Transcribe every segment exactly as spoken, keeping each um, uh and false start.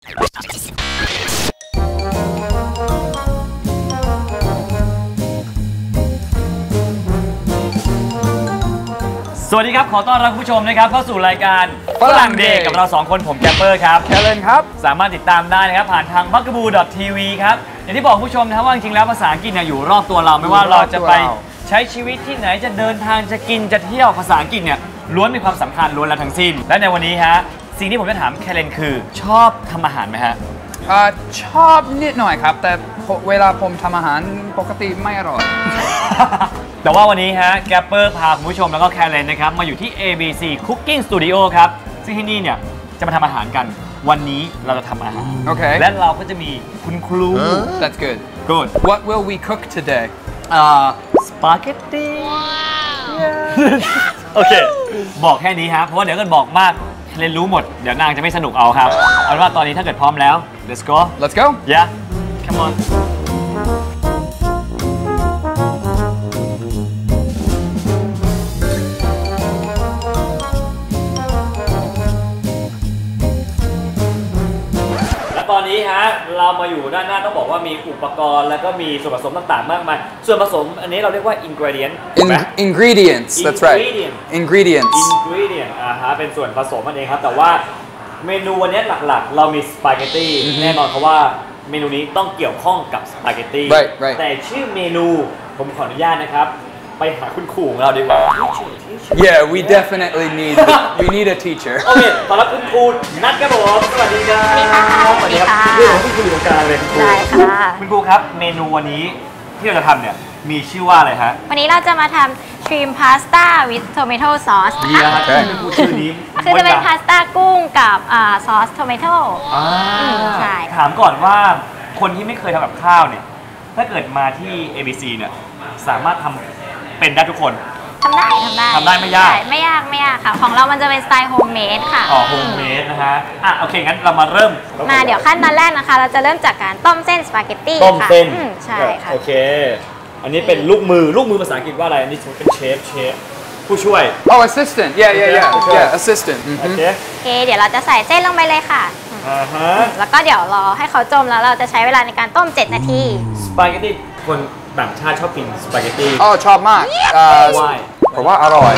สวัสดีครับขอต้อนรับผู้ชมนะครับเข้าสู่รายการฝรั่งเดย์กับเราสองคนผมแกปเปอร์ครับแคลเลนครับสามารถติดตามได้นะครับผ่านทาง บักกะบู ดอท ที วี ครับอย่างที่บอกผู้ชมนะครับว่าจริงๆแล้วภาษาอังกฤษเนี่ยอยู่รอบตัวเราไม่ว่าเราจะไปใช้ชีวิตที่ไหนจะเดินทางจะกินจะเที่ยวภาษาอังกฤษเนี่ยล้วนมีความสำคัญล้วนแล้วทั้งสิ้นและในวันนี้ฮะสิ่งที่ผมจะถามแคลเลนคือชอบทำอาหารไหมฮะชอบนิดหน่อยครับแต่เวลาผมทำอาหารปกติไม่อร่อยแต่ว่าวันนี้ฮะแกปเปอร์พาคุณผู้ชมแล้วก็แคลเลนนะครับมาอยู่ที่ เอ บี ซี Cooking Studio ครับซึ่งที่นี่เนี่ยจะมาทำอาหารกันวันนี้เราจะทำอาหารโอเคและเราก็จะมีคุณครู That's good Good What will we cook today อ่าสปาเกตตี้โอเคบอกแค่นี้ฮะเพราะว่าเดี๋ยวเกิดบอกมากเรียนรู้หมดเดี๋ยวนางจะไม่สนุกเอาครับเอาเป็นว่าตอนนี้ถ้าเกิดพร้อมแล้ว let's go let's go yeah come onตอนนี้ฮะเรามาอยู่ด้านหน้าต้องบอกว่ามีอุปกรณ์แล้วก็มีส่วนผสมต่างๆมากมายส่วนผสมอันนี้เราเรียกว่า ingredient ingredients that's right ingredients ingredient อ่าฮะเป็นส่วนผสมมันเองครับแต่ว่าเมนูวันนี้หลักๆเรามีสปาเกตตี้แน่นอนเพราะว่าเมนูนี้ต้องเกี่ยวข้องกับสปาเกตตี้แต่ชื่อเมนูผมขออนุญาตนะครับไปหาคุณครูของเราดีกว่า Yeah we definitely need we need a teacher โอเคขอรับคุณครูนัทครับผมสวัสดีครับสวัสดีค่ะเรื่องของคุณครูอยู่ตรงกลางเลยคุณครูได้ค่ะคุณครูครับเมนูวันนี้ที่เราจะทำเนี่ยมีชื่อว่าอะไรฮะวันนี้เราจะมาทำ shrimp pasta with tomato sauce ดีนะคุณครูชื่อนี้คือจะเป็นพาสต้ากุ้งกับซอสโทมิโต้ใช่ถามก่อนว่าคนที่ไม่เคยทำกับข้าวเนี่ยถ้าเกิดมาที่ เอ บี ซี เนี่ยสามารถทำเป็นได้ทุกคนทำได้ทำได้ทำได้ไม่ยากไม่ยากไม่ยากค่ะของเรามันจะเป็นสไตล์โฮมเมดค่ะอ๋อโฮมเมดนะฮะอ่ะโอเคงั้นเรามาเริ่มมาเดี๋ยวขั้นตอนแรกนะคะเราจะเริ่มจากการต้มเส้นสปาเกตตี้ต้มเส้นใช่ค่ะโอเคอันนี้เป็นลูกมือลูกมือภาษาอังกฤษว่าอะไรอันนี้เป็นเชฟเชฟผู้ช่วย Oh assistant yeah yeah yeah yeah assistant โอเคโอเคเดี๋ยวเราจะใส่เส้นลงไปเลยค่ะอ่าฮะแล้วก็เดี๋ยวรอให้เขาจมแล้วเราจะใช้เวลาในการต้มเจ็ดนาทีสปาเกตตี้คนต่างชาติชอบกินสปาเกตตี้อ๋อชอบมากเพราะว่าอร่อย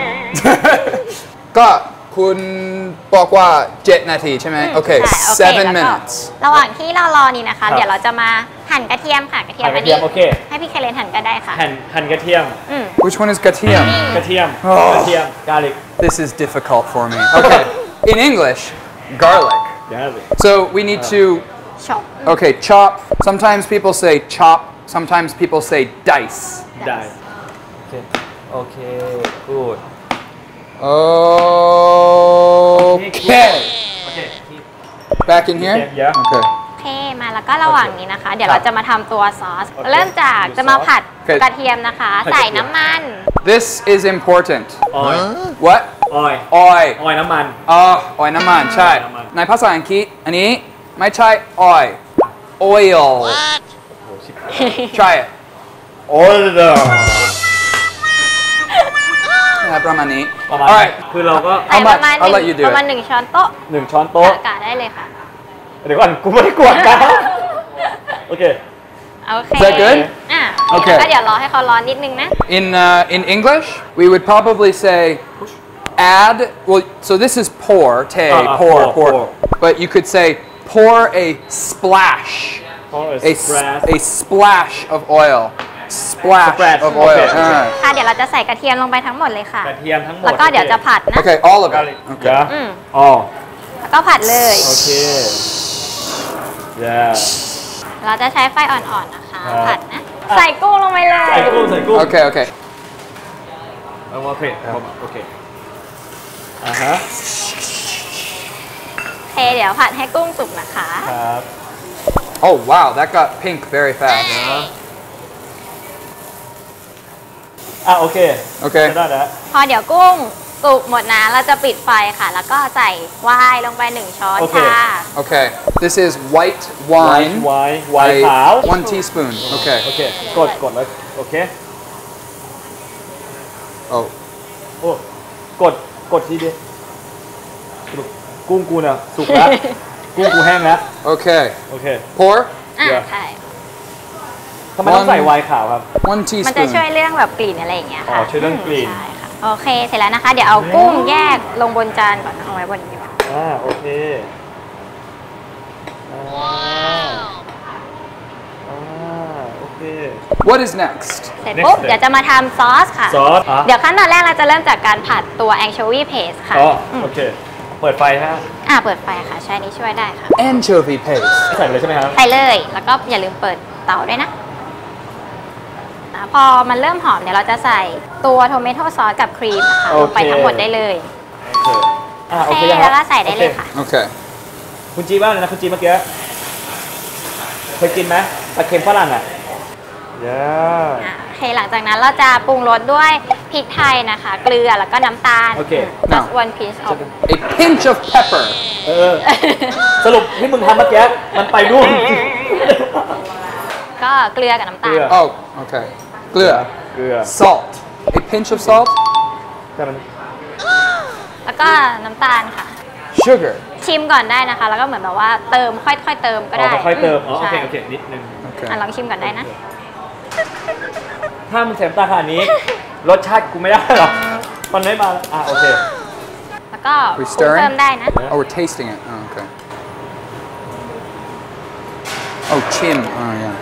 ก็คุณบอกว่าเจ็ดนาทีใช่ไหมโอเคseven minutes ระหว่างที่เรารอนี่นะคะเดี๋ยวเราจะมาหั่นกระเทียมค่ะกระเทียมอันนี้ให้พี่แคเลนหั่นก็ได้ค่ะหั่นหั่นกระเทียม Which one is กระเทียมกระเทียมกระเทียม garlic This is difficult for me Okay in English garlic So we need to chop Okay chop Sometimes people say chop Sometimes people say dice dice Okay Okay good Okay Okay Back in here Yeah Okay โอเคมาแล้วก็ระหว่างนี้นะคะเดี๋ยวเราจะมาทำตัวซอสเริ่มจากจะมาผัดกระเทียมนะคะใส่น้ำมัน This is important Oil What Oil Oil Oil น้ำมันอ๋อ Oil น้ำมันใช่ในภาษาอังกฤษอันนี้ไม่ใช่ Oil Oil Try it Oil ประมาณนี้ประมาณคือเราก็ใส่ประมาณประมาณหนึ่งช้อนโต๊ะหนึ่งช้อนโต๊ะกะได้เลยค่ะเดี๋ยวก่อนกูไม่ได้กวดกันโอเคโอเค Is that good อ่ะโอเคก็เดี๋ยวรอให้เขาร้อนนิดนึงนะ In uh, in English we would probably say add well so this is pour tay pour pour but you could say pour a splash a a splash of oil splash of oil ค่ะเดี๋ยวเราจะใส่กระเทียมลงไปทั้งหมดเลยค่ะกระเทียมทั้งหมดแล้วก็เดี๋ยวจะผัดนะ Okay all of it Okay อ๋อแล้วก็ผัดเลยโอเค Yeah เราจะใช้ไฟอ่อนๆนะคะผัดนะใส่กุ้งลงไปเลยใส่กุ้งใส่กุ้ง Okay okay โอเคโอเคอ่าฮะโอเคเดี๋ยวผัดให้กุ้งสุกนะคะครับ Oh wow that got pink very fast อ่ะโอเคโอเคได้แล้วพอเดี๋ยวกุ้งสุกหมดนะเราจะปิดไฟค่ะแล้วก็ใส่ไวน์ลงไปหนึ่งช้อนค่ะ Okay this is white wine ไวน์ไวน์ขาว one teaspoon Okay โอเคกดกดแล้วโอเคโอ้โอ้กดกดทีเดียวกุ้งกูเนี่ยสุกแล้วกกุ้งกูแห้งแล้ว Okay. โอเค Pour. อ่าเดี๋ยวใช่ทำไมต้องใส่ไวน์ขาวครับ One มันจะช่วย teaspoon. เรื่องแบบกลิ่นอะไรอย่างเงี้ยอ๋ค่ะอช่วยเรื่องกลิ่นใช่ค่ะโอเคเสร็จแล้วนะคะ เดี๋ยวเอากุ้งแยกลงบนจานก่อนเอาไว้บนนี้ก่อนอ่าโอเคอ่าอ่าโอเค What is next? เสร็จปุ๊บ Next เดี๋ยวจะมาทำซอสค่ะซอสอ่ะเดี๋ยวขั้นตอนแรกเราจะเริ่มจากการผัดตัว anchovy paste ค่ะอ๋อมโอเค เปิดไฟฮะอ่าเปิดไฟค่ะใช้นี้ช่วยได้ค่ะ Anchovy paste. ใส่ไปเลยใช่ไหมครับใส่เลยแล้วก็อย่าลืมเปิดเตาด้วยนะอ่ะพอมันเริ่มหอมเดี๋ยวเราจะใส่ตัวโทเมโต้ซอสกับครีมนะคะโอลงเคไปทั้งหมดได้เลยโอเคอ่าโอโอเคเคยังคแล้รับวก็ใส่ได้เลยค่ะ Okay. คุณจีบ้างเลยนะคุณจีเมื่อกี้เคยกินไหมปลาเค็มฝรั่งอ่ะเย้อ่ะโอเคหลังจากนั้นเราจะปรุงรสด้วยพริกไทยนะคะ เกลือแล้วก็น้ำตาลโอเค just one pinch of A pinch of pepper. เออ สรุปที่มึงทำเมื่อกี้มันไปนู่นก็เกลือกับน้ำตาเกลืลอ Oh, okay. Glue. เกลือ Salt. A pinch of salt. แต่มันแล้วก็น้ำตาลค่ะ Sugar. ชิมก่อนได้นะคะ แล้วก็เหมือนแบบว่าเติมค่อยๆเติมก็อ๋อได้ค่อยๆเติม อ๋อ โอใช่เค โอเค นิดนึง Okay. อ่ะลองชิมก่อนได้นะถ้ามึงใส่น้ำตาลขนาดนี้ รสชาติกูไม่ได้หรอก มันไม่มาแล้วอ่ะ โอเคแล้วก็ We ปรุง stirring? เพิ่มได้นะ Oh, we're tasting it. Oh, okay. Oh, chin. Oh, yeah.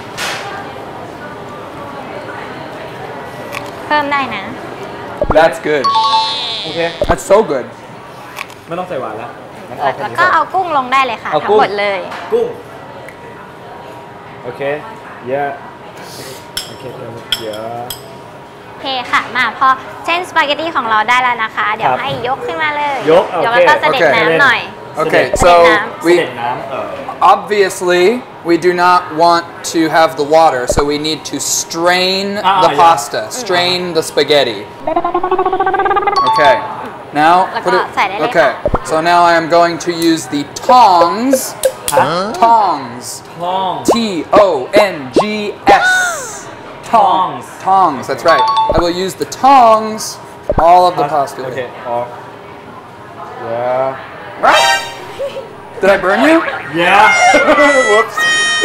เพิ่มได้นะ That's good. โอเค That's so good. ไม่ต้องใส่หวานแล้วงั้นเอาแล้วแค่นี้ก็ก่อนเอากุ้งลงได้เลยค่ะเอาทั้กุ้งงหมดเลยกุ้ง โอเค เยอะ โอเคเยอะโอเคค่ะ มาพอเส้นสปาเกตตี้ของเราได้แล้วนะคะ เดี๋ยวให้ยกขึ้นมาเลยยกโอเคแล้วก็เสด็จโอเคน้ำหน่อย Okay, Vietnam. so เส we ด็จน้ำเออ obviously we do not want to have the water, so we need to strain Ah, the yeah. pasta, strain the spaghetti. Okay. Now put it. Okay. So now I am going to use the tongs. Tongs. ท้อง T O N G S. Tongs. Tongs. That's right. I will use the tongs. All of the pasta. โอเคออกเยอะ Did I burn you? เยอะ Whoops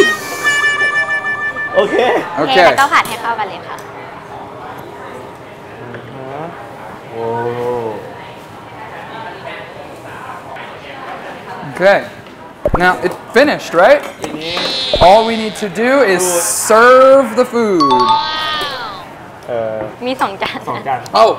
โอเคโอเค Okay. แล้วก็ผัดให้เข้ากันเลยค่ะโอ้ Okay. Now it's finished, right? ทีนี้ All we need to do is serve the food. เออมีสองจานสองจาน Oh.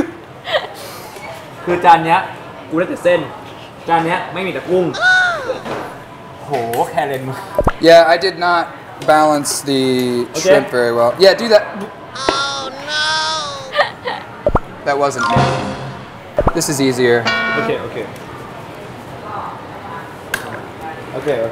คือจานเนี้ยกูได้แต่เส้น จานเนี้ยไม่มีแต่กุ้ง โหแคเรนมึง Yeah, I did not balance the Okay. shrimp very well. Yeah, do that. Oh no. That wasn't me. This is easier. โอเค โอเค โอเค โอเค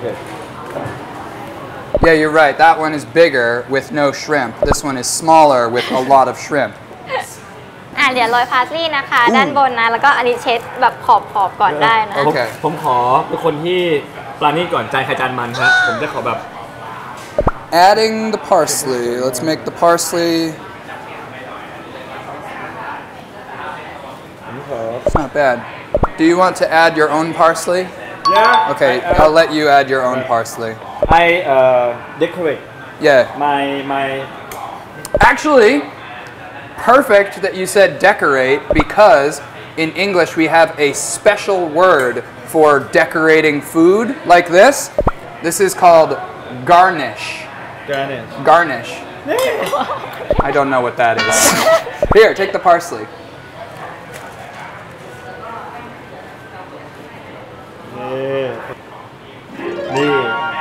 Yeah, you're right. That one is bigger with no shrimp. This one is smaller with a lot of shrimp. อ่ะเดี๋ยวโรยพาสลีย์นะคะ ด้านบนนะ แล้วก็อันนี้เช็ดแบบขอบขอบๆก่อนได้นะโอเคผมขอเป็นคนที่ปลานี่ก่อนจานใครจานมันฮะ ผมจะขอแบบ Adding the parsley. Let's make the parsley. ผมขอ It's not bad. Do you want to add your own parsley? yeah Okay, I, I'll let you add your own parsley. I uh decorate Yeah. my my Actually, perfect that you said decorate because in English we have a special word for decorating food like this. This is called garnish. garnish Garnish. I don't know what that is. Here, take the parsley. นี่นี่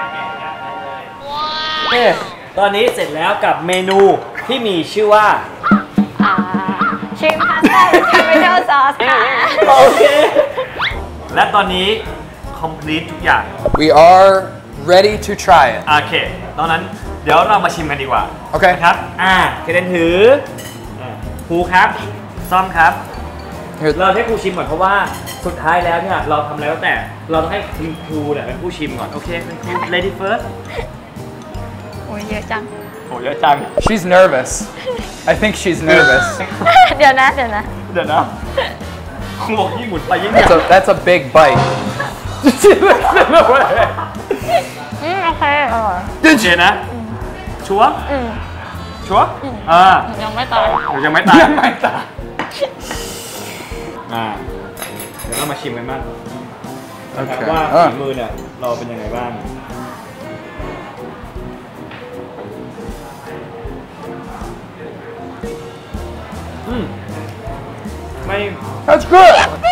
เอ๊ะตอนนี้เสร็จแล้วกับเมนูที่มีชื่อว่าอ่าชิมพาสต้าทอมเมโต้ซอสค่ะโอเค และตอนนี้ complete ทุกอย่าง We are ready to try it. โอเค ตอนนั้นเดี๋ยวเรามาชิมกันดีกว่าโอเคนะครับ อ่าเคเดนถืออ่าครูครับ ซ่อมครับ Here, เราให้ครูชิมก่อนเพราะว่าสุดท้ายแล้วเนี่ยเราทำอะไรก็แต่เราต้องให้คุณครูเนี่ยเป็นผู้ชิมก่อน โอเคเป็นครู lady first โอ้ยเยอะจังโหเยอะจัง she's nervous. I think she's nervous. เดี๋ยวนะ เดี๋ยวนะเดี๋ยวนะครูบอกยิ่งหมุนไปยิ่งใหญ่ That's a, that's a big bite. อืมโอเคอร่อยโอเคนะ ชัวร์อืมชัวร์อ่ายังไม่ตายเดี๋ยวยังไม่ตายยังไม่ตายอ่าเดี๋ยวเรามาชิมกันบ้างนะครับว่าฝีมือเนี่ยเราเป็นยังไงบ้างอืมไม่ That's good.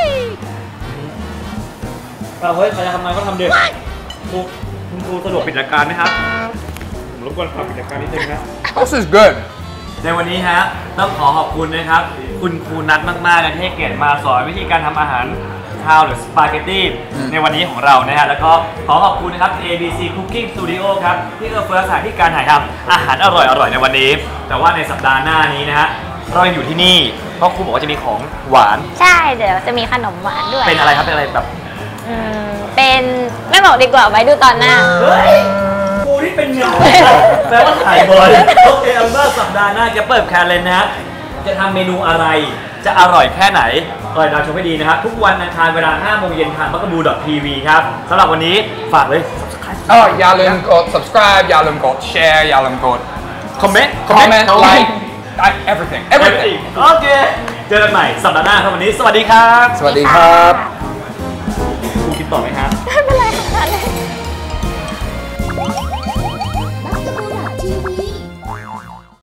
เอาเฮ้ยใครจะทำงานก็ทำเด็กครูคุณครูสะดวกปิดรายการไหมครับผมรบกวนฝากปิดรายการนิดนึงนะ This is good. ในวันนี้ฮะต้องขอขอบคุณนะครับ คุณครูนัทมากๆนะที่ให้เกียรติมาสอนวิธีการทำอาหารข้าวหรือสปาเกตตี้ในวันนี้ของเรานะฮะแล้วก็ขอขอบคุณนะครับ เอ บี ซี Cooking Studio ครับที่เอื้อเฟื้อสถานที่การถ่ายทำอาหารอร่อยๆในวันนี้ แต่ว่าในสัปดาห์หน้านี้นะฮะเรายังอยู่ที่นี่เพราะครูบอกว่าจะมีของหวานใช่เดี๋ยวจะมีขนมหวานด้วยเป็นอะไรครับเป็นอะไรแบบอืมเป็นไม่บอกดีกว่าไว้ดูตอนหน้าเฮ้ยครูที่เป็นเงาแปลว่าถ่ายบ่อยโอเคเอาว่าสัปดาห์หน้าจะเปิดแคลนนะฮะจะทำเมนูอะไรจะอร่อยแค่ไหนคอยดาวชมให้ดีนะครับทุกวันอังคารเวลาห้าโมงเย็นทาง บักกะบู ดอท ที วี ครับสำหรับวันนี้ฝากเลย subscribe Oh, อย่าลืมกด subscribe อย่าลืมกด share อย่าลืมกด comment comment like I- everything everything โอเคเจอกันใหม่สัปดาห์หน้าครับวันนี้สวัสดีครับสวัสดีครับครูคิดต่อไหมครับ